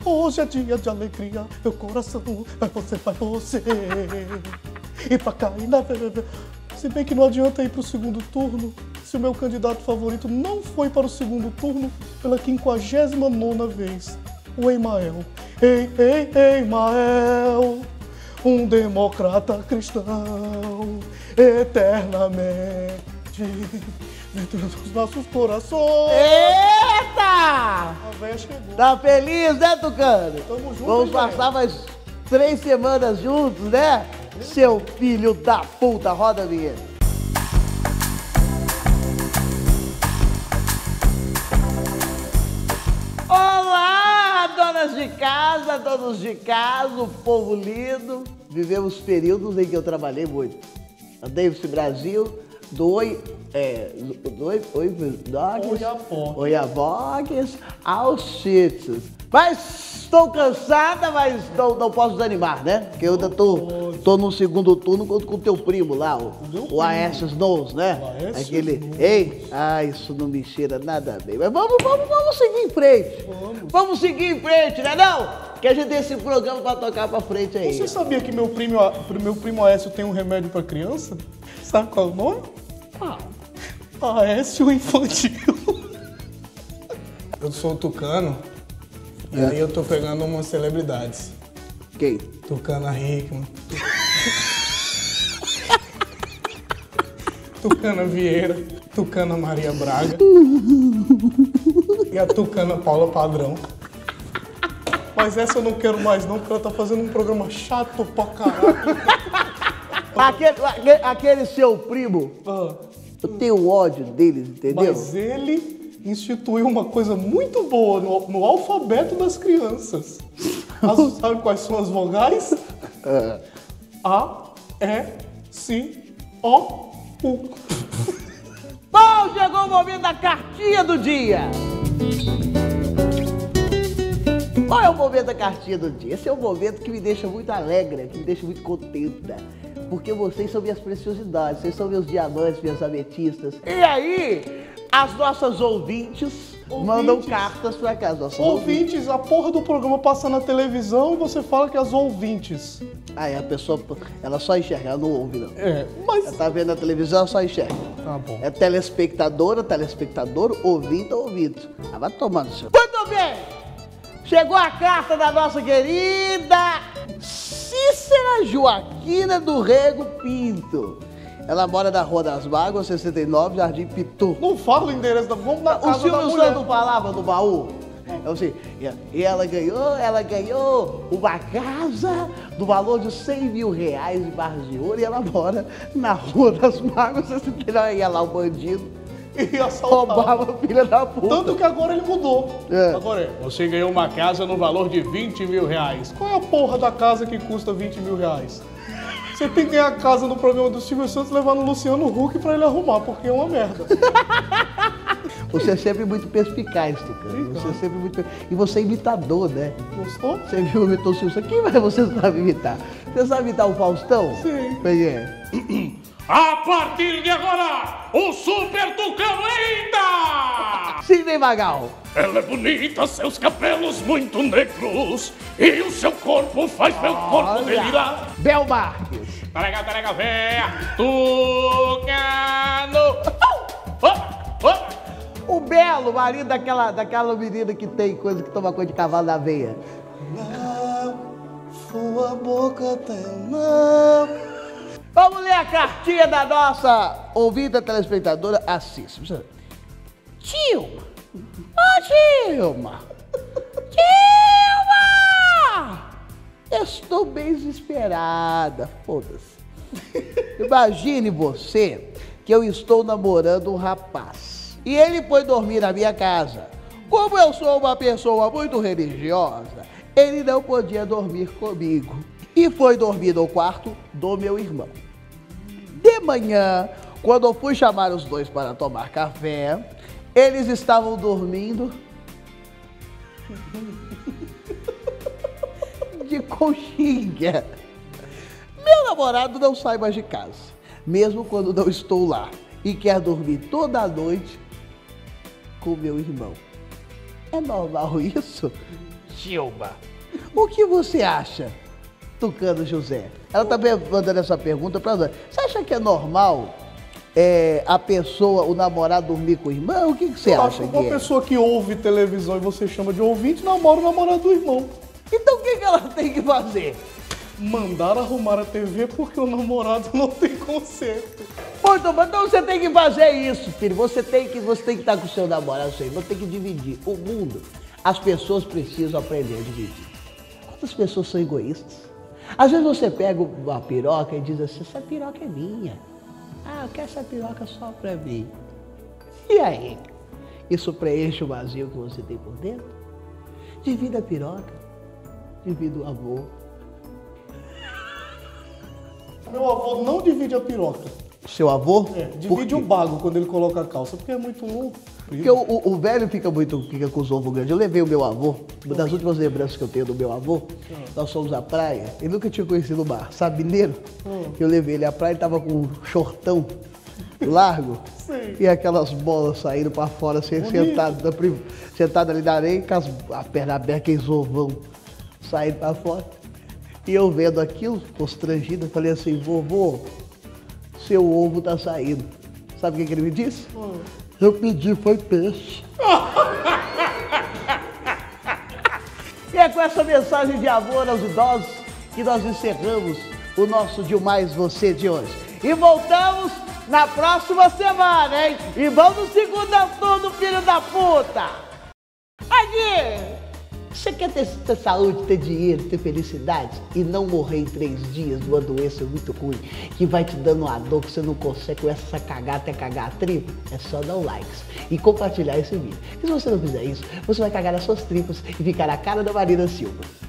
Hoje é dia de alegria, meu coração vai você, vai você. E pra cair na... Se bem que não adianta ir pro segundo turno, se o meu candidato favorito não foi para o segundo turno pela 59ª vez, o Emael. Ei, Emael, um democrata cristão, eternamente dentro dos nossos corações. Eita! A véia chegou. Tá feliz, né, Tucano? Tamo junto, Vamos hein, passar mais 3 semanas juntos, né? Seu filho da puta, roda a vinheta. Olá, donas de casa, donos de casa, o povo lindo. Vivemos períodos em que eu trabalhei muito. Andei nesse Brasil, Oiapoques aos Cheetos. Mas estou cansada, mas não posso desanimar, né? Porque eu ainda tô no segundo turno com o teu primo lá, o Aécio Snows, né? Aquele, ei, isso não me cheira nada bem. Mas vamos seguir em frente. Vamos seguir em frente, né não? Que a gente tem esse programa pra tocar pra frente aí. Você sabia que meu primo Aécio tem um remédio pra criança? Sabe qual é o nome? Aécio Infantil. Eu sou o Tucano e aí eu tô pegando umas celebridades. Quem? Tucana Hickman. Tucana Vieira. Tucana Maria Braga. E a Tucana Paula Padrão. Mas essa eu não quero mais não, porque ela tá fazendo um programa chato pra caralho. Aquele seu primo, eu tenho ódio deles, entendeu? Mas ele instituiu uma coisa muito boa no alfabeto das crianças. Sabe quais são as vogais? A, E, C, O, U. Bom, chegou o momento da cartinha do dia. Qual é o momento da cartinha do dia? Esse é um momento que me deixa muito alegre, que me deixa muito contenta. Porque vocês são minhas preciosidades, vocês são meus diamantes, minhas ametistas. E aí, as nossas ouvintes mandam cartas pra cá. Ouvintes, a porra do programa passa na televisão e você fala que as ouvintes. Aí a pessoa, ela só enxerga, ela não ouve não. Mas... Ela tá vendo na televisão, ela só enxerga. Tá bom. É telespectadora, telespectador, ouvido. Ela vai tomando seu... Muito bem! Chegou a carta da nossa querida Cícera Joaquina do Rego Pinto. Ela mora na Rua das Mágoas, 69, Jardim Pitu. Não fala o endereço da... Vamos na casa da mulher. O Silvio Santos falava no baú. É assim, e ela ganhou uma casa do valor de 100 mil reais em Barras de Ouro e ela mora na Rua das Mágoas, 69. Ia lá o bandido. E assaltava. Roubava, filha da puta. Tanto que agora ele mudou. Agora você ganhou uma casa no valor de 20 mil reais. Qual é a porra da casa que custa 20 mil reais? Você tem que ganhar a casa no programa do Silvio Santos e levar no Luciano Huck pra ele arrumar, porque é uma merda. Você é sempre muito perspicaz, Tucano. Você é sempre muito... E você é imitador, né? Gostou? Você viu o Silvio Santos? Quem mais você sabe imitar? Você sabe imitar o Faustão? Sim. Pois é. A partir de agora, o Super Tucano entra! Sidney Magal. Ela é bonita, seus cabelos muito negros e o seu corpo faz meu corpo delirar. Bel Marques. Tarega, véia, Tucano! O Belo, marido daquela menina que tem coisa que toma coisa de cavalo na veia. Não, sua boca tem não. Vamos ler a cartinha da nossa ouvida telespectadora Assis. Tilma! Ô, Tilma! Tilma! Estou bem desesperada. Foda-se. Imagine você que eu estou namorando um rapaz e ele foi dormir na minha casa. Como eu sou uma pessoa muito religiosa, ele não podia dormir comigo e foi dormir no quarto do meu irmão. De manhã, quando eu fui chamar os dois para tomar café, eles estavam dormindo de conchinha. Meu namorado não sai mais de casa, mesmo quando não estou lá, e quer dormir toda a noite com meu irmão. É normal isso? Silva. O que você acha, Tucano José? Ela tá mandando essa pergunta pra nós. Você acha que é normal a pessoa, o namorado, dormir com o irmão? O que você acha que uma pessoa que ouve televisão e você chama de ouvinte, namora o namorado do irmão. Então o que ela tem que fazer? Mandar arrumar a TV porque o namorado não tem conserto. Muito bom, então você tem que fazer isso, filho. Você tem que estar com o seu namorado, seu irmão, tem que dividir. O mundo, as pessoas precisam aprender a dividir. Quantas pessoas são egoístas? Às vezes você pega uma piroca e diz assim, essa piroca é minha. Ah, eu quero essa piroca só pra mim. E aí? Isso preenche o vazio que você tem por dentro? Divida a piroca, divida o amor. Meu avô não divide a piroca. Seu avô? Divide o bago quando ele coloca a calça, porque é muito longo. Porque o velho fica com os ovos grandes. Eu levei o meu avô, uma das últimas lembranças que eu tenho do meu avô, nós fomos à praia, ele nunca tinha conhecido o mar, sabe, mineiro? Eu levei ele à praia, ele tava com um shortão largo. Sim. E aquelas bolas saindo pra fora, assim, sentado ali na areia, com a perna aberta, aqueles ovão saindo pra fora. E eu vendo aquilo, constrangido, eu falei assim, vovô, seu ovo tá saindo. Sabe o que ele me disse? Eu pedi, foi peixe. E é com essa mensagem de amor aos idosos que nós encerramos o nosso Demais Você de hoje. E voltamos na próxima semana, hein? E vamos segunda turno, filho da puta! Aqui! Você quer ter saúde, ter dinheiro, ter felicidade e não morrer em 3 dias de uma doença muito ruim que vai te dando uma dor que você não consegue, começa a cagar até cagar a tripa? É só dar um like e compartilhar esse vídeo. E se você não fizer isso, você vai cagar nas suas tripas e ficar a cara da Marina Silva.